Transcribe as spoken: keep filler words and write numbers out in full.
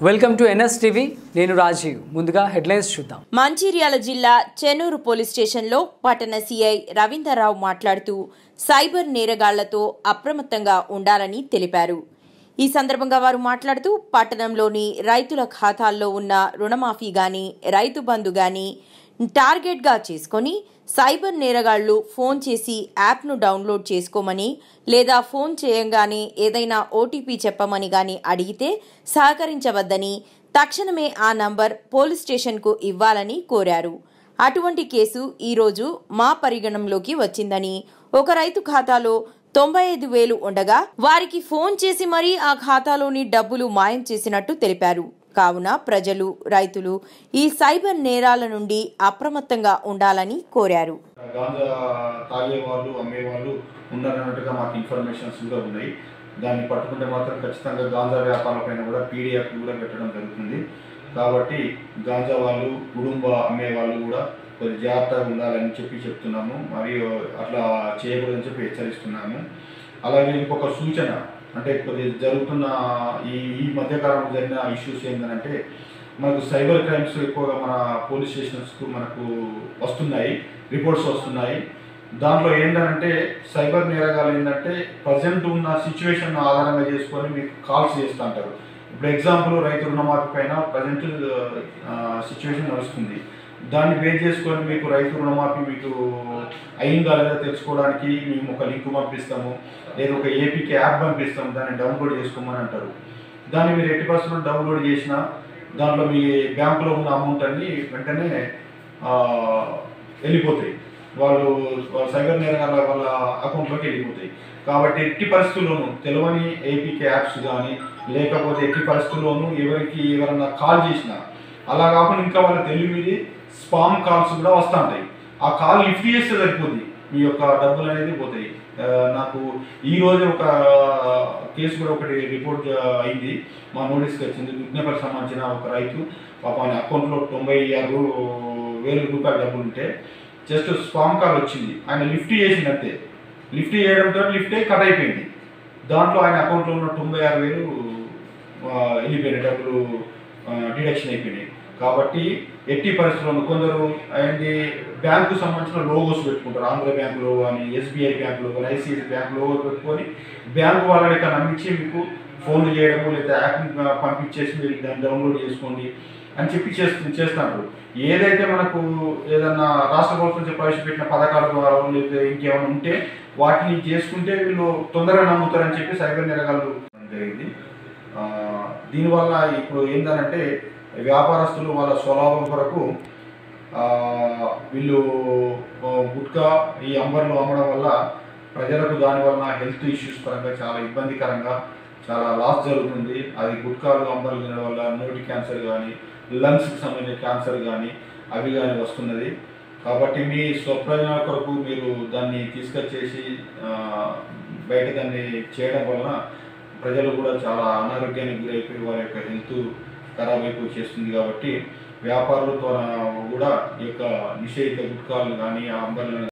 Welcome to NS TV నేను రాజీవ్ ముందుగా headlines చూద్దాం. మంచిర్యాల జిల్లా చెన్నూరు పోలీస్ స్టేషన్లో పట్టణ సీఐ రవీందర్రావు మాట్లాడుతూ సైబర్ నేరగాళ్లతో అప్రమత్తంగా ఉండాలని తెలిపారు. ఈ సందర్భంగా వారు మాట్లాడుతూ పట్టణంలోని రైతుల ఖాతాల్లో ఉన్న రుణమాఫీ గాని రైతు బంధు గాని టార్గెట్గా చేసుకొని సైబర్ నేరగాళ్లు ఫోన్ చేసి యాప్ను డౌన్లోడ్ చేసుకోమని లేదా ఫోన్ చేయంగానే ఏదైనా ఓటీపీ చెప్పమని గాని అడిగితే సహకరించవద్దని తక్షణమే ఆ నంబర్ పోలీస్ స్టేషన్కు ఇవ్వాలని కోరారు. అటువంటి కేసు ఈరోజు మా పరిగణంలోకి వచ్చిందని, ఒక రైతు ఖాతాలో తొంభై ఐదు వేలు ఉండగా వారికి ఫోన్ చేసి మరీ ఆ ఖాతాలోని డబ్బులు మాయం చేసినట్టు తెలిపారు. కావున ప్రజలు, రైతులు ఈ సైబర్ నేరాల నుండి అప్రమత్తంగా ఉండాలని కోరారు. గాంజా తాగే వాళ్ళు, అమ్మే వాళ్ళు ఉన్నారన్నట్టుగా మాకు ఇన్ఫర్మేషన్స్ కూడా ఉన్నాయి. దాన్ని పట్టుకుంటే మాత్రం ఖచ్చితంగా గాంజా వ్యాపారాలపైన కూడా పీడిఎఫ్ కూడా పెట్టడం జరుగుతుంది. కాబట్టి గాంజా వాళ్ళు, కుటుంబ అమ్మే వాళ్ళు కూడా కొద్ది జాగ్రత్తగా ఉండాలని చెప్పి చెప్తున్నాము. మరియు అట్లా చేయకూడదని చెప్పి హెచ్చరిస్తున్నాము. అలాగే ఇంకొక సూచన అంటే కొద్ది జరుగుతున్న ఈ ఈ మధ్యకాలంలో జరిగిన ఇష్యూస్ ఏంటంటే, మనకు సైబర్ క్రైమ్స్ ఎక్కువగా మన పోలీస్ స్టేషన్స్కు మనకు వస్తున్నాయి, రిపోర్ట్స్ వస్తున్నాయి. దాంట్లో ఏంటంటే సైబర్ నేరగాలు ఏంటంటే ప్రజెంట్ ఉన్న సిచ్యువేషన్ ఆధారంగా చేసుకొని మీకు కాల్స్ చేస్తూ ఉంటారు. ఇప్పుడు ఎగ్జాంపుల్ రైతు రుణమాఫీ పైన ప్రజెంట్ సిచ్యువేషన్ నడుస్తుంది. దాన్ని బేస్ చేసుకొని మీకు రైతు రుణమాఫీ మీకు అయిందా లేదా తెలుసుకోవడానికి మేము ఒక లింక్ పంపిస్తాము, లేదా ఒక ఏపీకే యాప్ పంపిస్తాము, దాన్ని డౌన్లోడ్ చేసుకోమని అంటారు. దాన్ని మీరు ఎట్టి పరిస్థితుల్లో డౌన్లోడ్ చేసినా దాంట్లో మీ బ్యాంకులో ఉన్న అమౌంట్ అన్ని వెంటనే వెళ్ళిపోతాయి, వాళ్ళు సైబర్ నేరగాల వాళ్ళ అకౌంట్లోకి వెళ్ళిపోతాయి. కాబట్టి ఎట్టి పరిస్థితుల్లోనూ తెలియని ఏపీకే యాప్స్ కానీ లేకపోతే ఎట్టి పరిస్థితుల్లోనూ ఎవరికి ఎవరన్నా కాల్ చేసినా, అలా కాకుండా ఇంకా వాళ్ళ తెలివి స్పామ్ కాల్స్ కూడా వస్తూ ఉంటాయి. ఆ కాల్ లిఫ్ట్ చేస్తే సరిపోద్ది, మీ యొక్క డబ్బులు అనేది పోతాయి. నాకు ఈరోజు ఒక కేసు కూడా ఒకటి రిపోర్ట్ అయింది, మా నోటీస్కి వచ్చింది. విజ్ఞపల్లి సంబంధించిన ఒక రైతు పాప ఆయన అకౌంట్లో తొంభై ఆరు వేల రూపాయల డబ్బులు ఉంటే జస్ట్ స్పామ్ కాల్ వచ్చింది, ఆయన లిఫ్ట్ చేసింది అంతే. లిఫ్ట్ చేయడంతో లిఫ్ట్ అయి కట్ అయిపోయింది. దాంట్లో ఆయన అకౌంట్లో ఉన్న తొంభై ఆరు వేలు వెళ్ళిపోయినాయి, డబ్బులు డిడక్షన్ అయిపోయినాయి. కాబట్టి ఎట్టి పరిస్థితుల్లో కొందరు ఏంటి బ్యాంకు సంబంధించిన లోగోస్ పెట్టుకుంటారు, ఆంధ్ర బ్యాంకు లోగో అని, SBI bank logo, ICICI bank logo పెట్టుకొని బ్యాంకు వాళ్ళని ఇక్కడ నమ్మించి మీకు ఫోన్లు చేయడము లేదా యాప్ని పంపించేసి మీరు దాన్ని డౌన్లోడ్ చేసుకోండి అని చెప్పి చేస్తూ చేస్తున్నారు. ఏదైతే మనకు ఏదన్నా రాష్ట్ర ప్రభుత్వం ప్రవేశపెట్టిన పథకాల ద్వారా లేదా ఇంకేమైనా ఉంటే వాటిని చేసుకుంటే వీళ్ళు తొందరగా నమ్ముతారని చెప్పి సైబర్ నేరగాళ్ళు జరిగింది. దీనివల్ల ఇప్పుడు ఏంటంటే వ్యాపారస్తులు వాళ్ళ స్వలాభం కొరకు వీళ్ళు గుట్కా ఈ అంబర్లు అమ్మడం వల్ల ప్రజలకు దానివల్ల హెల్త్ ఇష్యూస్ పరంగా చాలా ఇబ్బందికరంగా చాలా లాస్ జరుగుతుంది. అది గుట్కాలు అంబర్లు తినడం వల్ల నోటి క్యాన్సర్ కానీ లంగ్స్కి సంబంధించిన క్యాన్సర్ కానీ అవి కానీ వస్తున్నది. కాబట్టి మీ స్వప్రయోజనాల కొరకు మీరు దాన్ని తీసుకొచ్చేసి బయట దాన్ని చేయడం వలన ప్రజలు కూడా చాలా అనారోగ్యానికి గురైపోయి వారి యొక్క హెల్త్ ఖరాబ్ అయిపోయి చేస్తుంది. కాబట్టి వ్యాపారులతో కూడా ఈ యొక్క నిషేధిత గుట్కాలు కానీ ఆ అంబర్లను